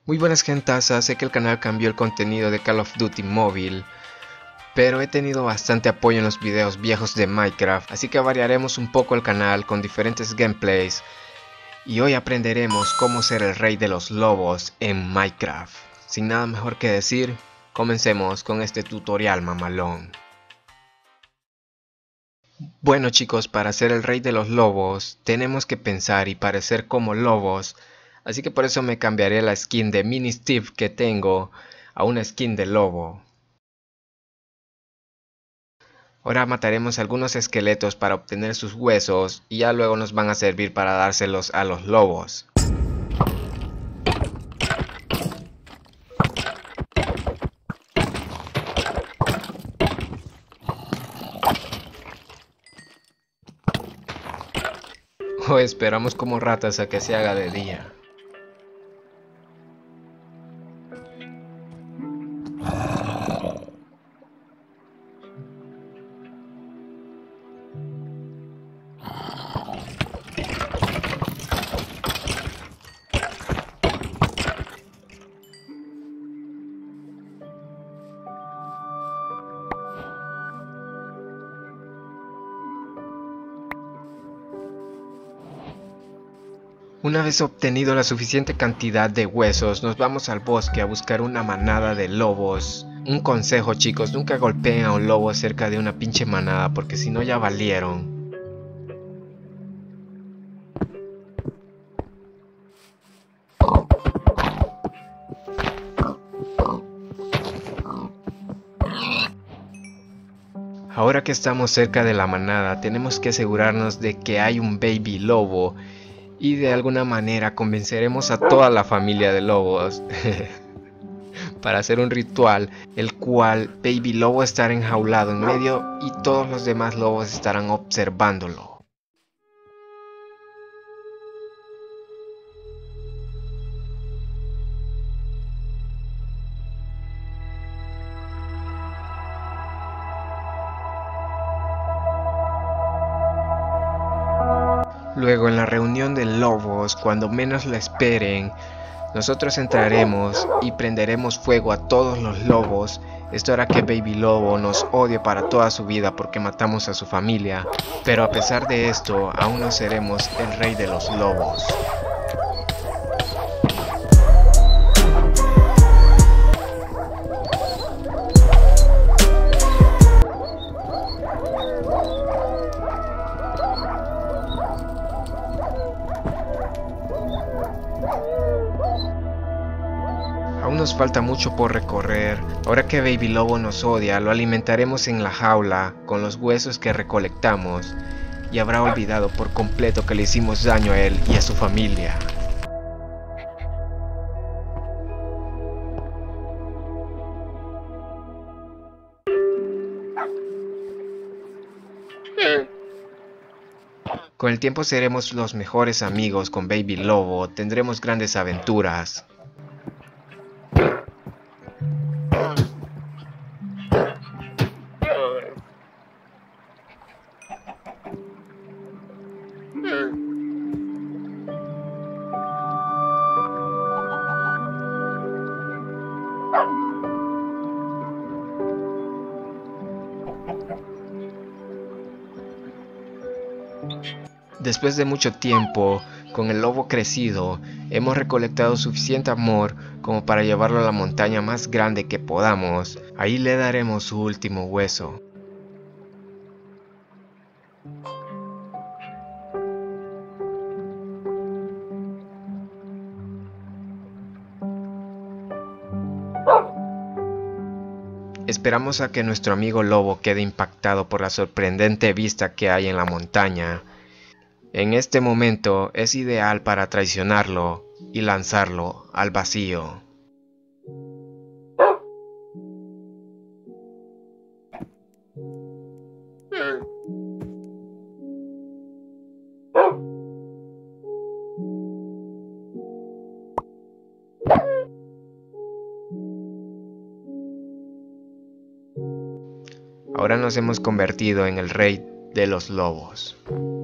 Muy buenas gentazas, sé que el canal cambió el contenido de Call of Duty móvil, pero he tenido bastante apoyo en los videos viejos de Minecraft, así que variaremos un poco el canal con diferentes gameplays y hoy aprenderemos cómo ser el rey de los lobos en Minecraft. Sin nada mejor que decir, comencemos con este tutorial mamalón. Bueno chicos, para ser el rey de los lobos tenemos que pensar y parecer como lobos, así que por eso me cambiaré la skin de Mini Steve que tengo a una skin de lobo. Ahora mataremos algunos esqueletos para obtener sus huesos y ya luego nos van a servir para dárselos a los lobos. O esperamos como ratas a que se haga de día. Una vez obtenido la suficiente cantidad de huesos, nos vamos al bosque a buscar una manada de lobos. Un consejo chicos, nunca golpeen a un lobo cerca de una pinche manada porque si no ya valieron. Ahora que estamos cerca de la manada, tenemos que asegurarnos de que hay un baby lobo y de alguna manera convenceremos a toda la familia de lobos para hacer un ritual, el cual Baby Lobo estará enjaulado en medio y todos los demás lobos estarán observándolo. Luego en la reunión de lobos, cuando menos lo esperen, nosotros entraremos y prenderemos fuego a todos los lobos. Esto hará que Baby Lobo nos odie para toda su vida porque matamos a su familia, pero a pesar de esto, aún no seremos el rey de los lobos. Aún nos falta mucho por recorrer. Ahora que Baby Lobo nos odia, lo alimentaremos en la jaula con los huesos que recolectamos y habrá olvidado por completo que le hicimos daño a él y a su familia. Con el tiempo seremos los mejores amigos con Baby Lobo, tendremos grandes aventuras. Después de mucho tiempo, con el lobo crecido, hemos recolectado suficiente amor como para llevarlo a la montaña más grande que podamos. Ahí le daremos su último hueso. Esperamos a que nuestro amigo lobo quede impactado por la sorprendente vista que hay en la montaña. En este momento es ideal para traicionarlo y lanzarlo al vacío. Ahora nos hemos convertido en el rey de los lobos.